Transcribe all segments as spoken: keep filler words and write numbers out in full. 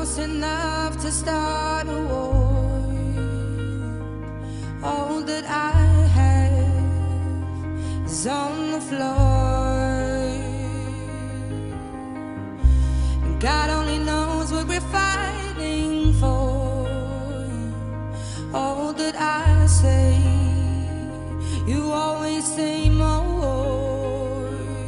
close enough to start a war. All that I have is on the floor, and God only knows what we're fighting for. All that I say, you always say more.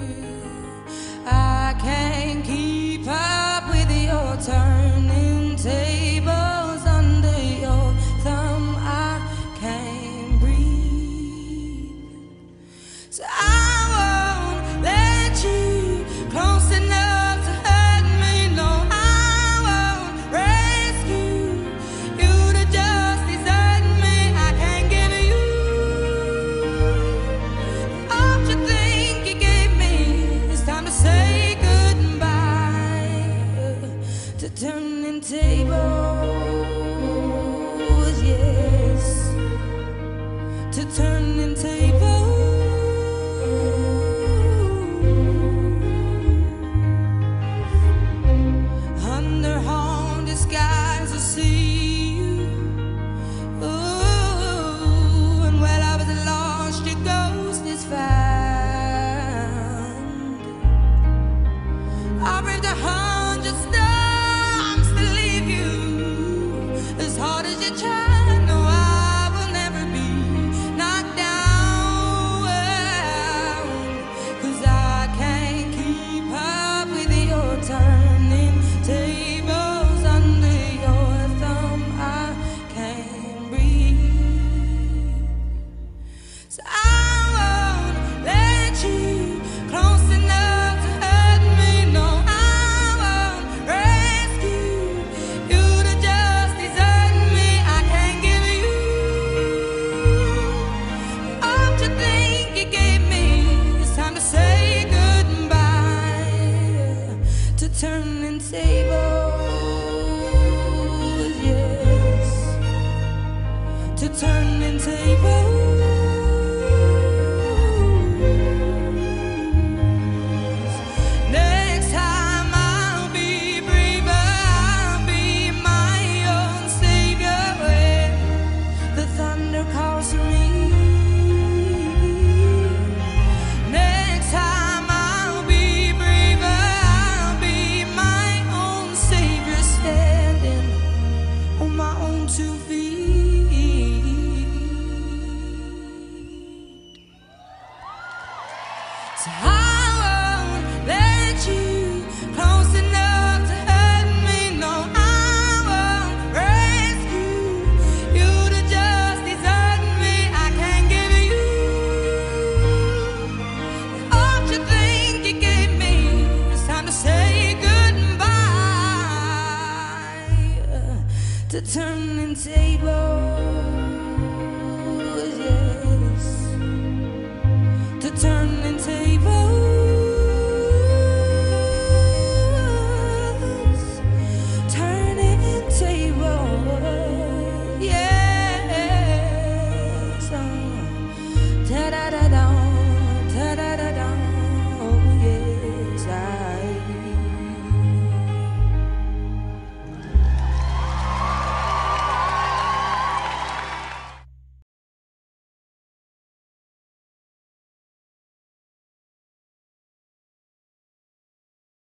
I can't keep up with your turning tables under your thumb. I can't breathe, so I won't let you close enough to hurt me. No, I won't rescue you to just desert me. I can't give you all you think you gave me. It's time to say goodbye to turning tables, yes, to turning tables. Under haunted skies I see you. Ooh, and while I was lost, your ghost is found. I braved a hundred storms to leave you. As hard as you try, no, I will never be knocked down. 'Cause I can't keep up with your turning tables under your thumb. I can't breathe, so I won't let you close enough to hurt me. No, I won't rescue you to just desert me. I can't give you all you think you gave me. It's time to say goodbye to turning tables, yes, to turning tables. Next time I'll be braver, I'll be my own savior when the thunder calls me. Next time I'll be braver, I'll be my own savior, standing on my own two feet. So I won't let you close enough to hurt me. No, I won't rescue you to just desert me. I can't give you all you think you gave me. It's time to say goodbye to turning tables.